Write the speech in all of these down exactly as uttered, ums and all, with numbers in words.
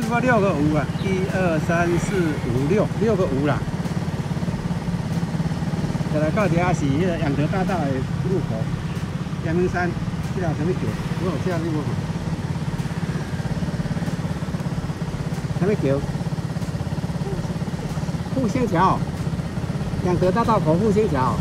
我六个五啊，一二三四五六，六个五啦。再来到底下是迄个养德大道的路口，阳明山，这条什么桥？我有写你无？什么桥？复兴桥，养德大道口复兴桥。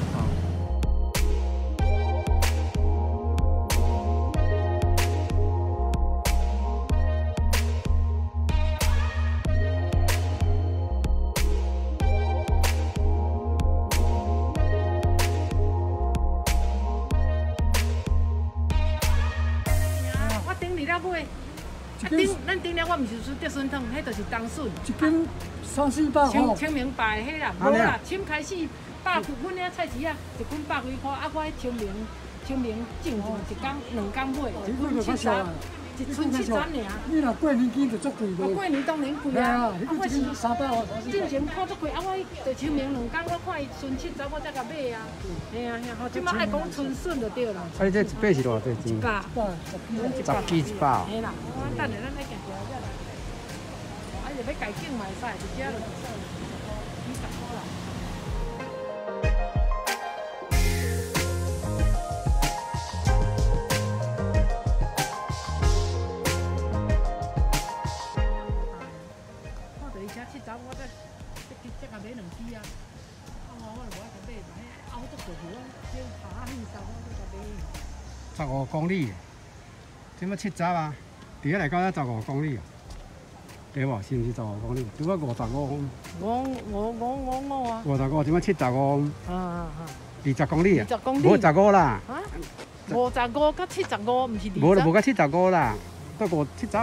顶咱顶了，我毋是说竹笋汤，迄就是冬笋。 一斤三四百清清明白迄啦，无啦，清开始百几阮遐菜市啊，一斤百几块，啊，我迄清明清明种一一工两工买，一斤七十，一寸七十尔。 你若过年前就足贵无。过年当然贵啊，啊我是三百块。 之前看足贵，啊我就清明两工，我看伊剩七十，我才甲买啊。嘿啊嘿啊，吼，即摆爱讲春笋就对啦。 啊，你这一百是偌济钱？ 一百， 十几一百。 嘿啦，我等下咱来行行遮来。啊，就要改景嘛会使，直接就几十块啦。 七十我再再再甲买两支啊！啊我我就无爱甲买，买凹足豆腐啊，迄下迄三我再甲买。 十五公里，即么七十啊？伫遐来讲才十五公里啊，对无？是毋是十五公里？拄啊五十五。 五五五五五啊！ 五十五，即么七十五。啊啊啊！二十公里啊？ 二十公里。 无十五啦。 啊？五十五甲七十五，毋是二十。 无无甲七十五啦，得五七十。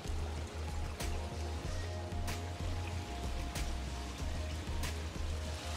啊，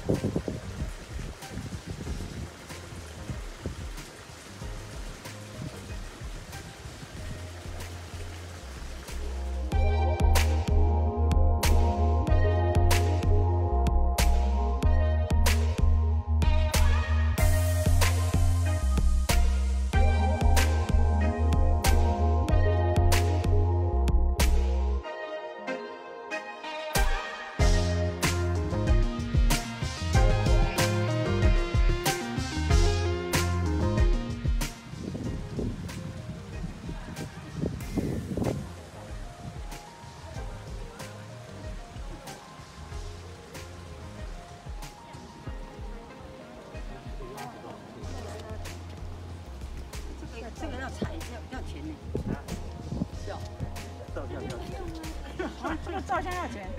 这个要踩要要钱呢。要，照相要钱。 啊，这个照相要钱。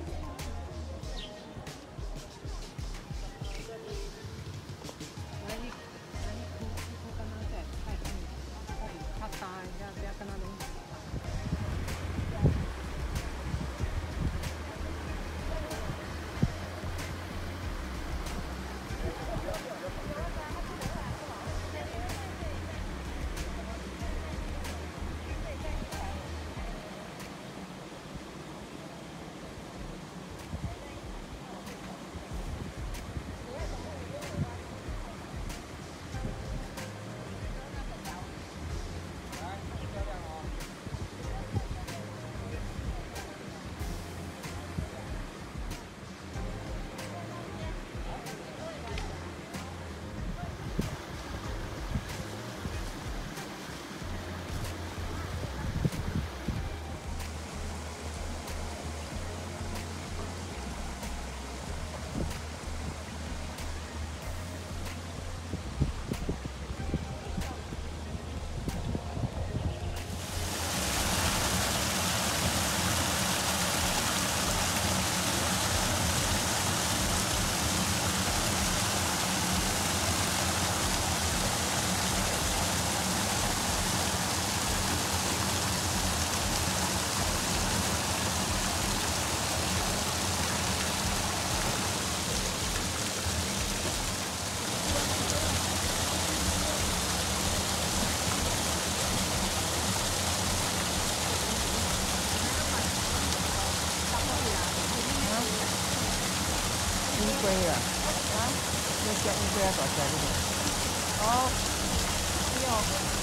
乌龟啊，啊，那叫乌龟要找起来这个。哦，要。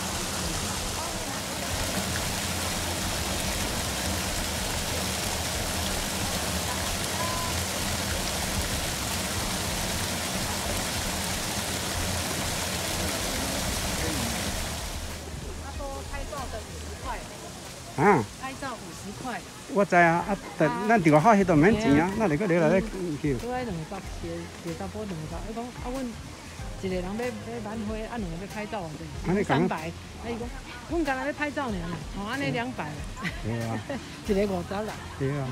他说拍照的五十块。 啊， 拍照五十块。 我知啊，啊，但咱电话卡迄度免钱啊，咱就搁留来咧叫。 拄爱两百，一一查甫两百，伊讲啊，阮一个人要要挽花，啊，两个要拍照对，三百。啊，伊讲，阮干那要拍照尔，哦，安尼两百。 对啊。 一个五十啦。 对啊。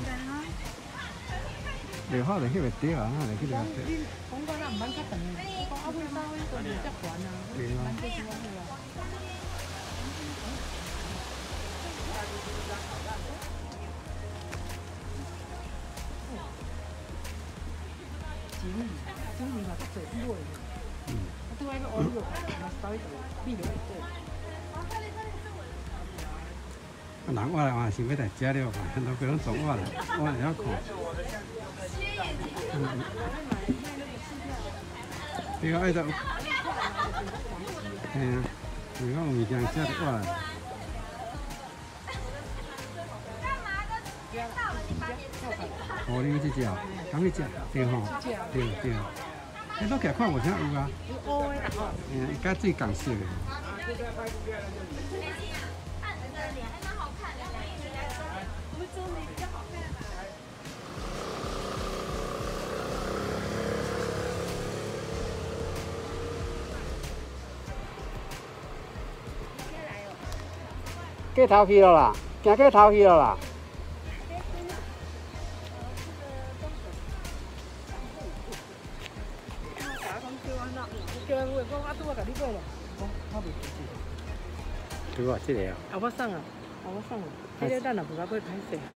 电话就翕袂着啊，就去了。 你讲讲咱毋免较长的，我讲啊，阮兜迄个遮悬啊，咱这是我迄个。整理，整理嘛，较侪买的。嗯。啊，拄爱个乌肉，嘛稍微米落去做。 啊，人我来嘛想要来食了嘛，都不用总我来，我来要看。嗯。对啊，爱到。嘿啊，如果有物件食的我来。哦，你这只哦，敢去食？对吼，对对。你都起来看无啥有啊？有乌的吼。嗯，伊甲水共色的。过头去了啦，行过头去了啦。叫人话讲，啊，拄我甲你买咯，讲我袂记得。对啊，这个啊。啊，我送啊，啊，我送啊，这个咱也无甲买歹势。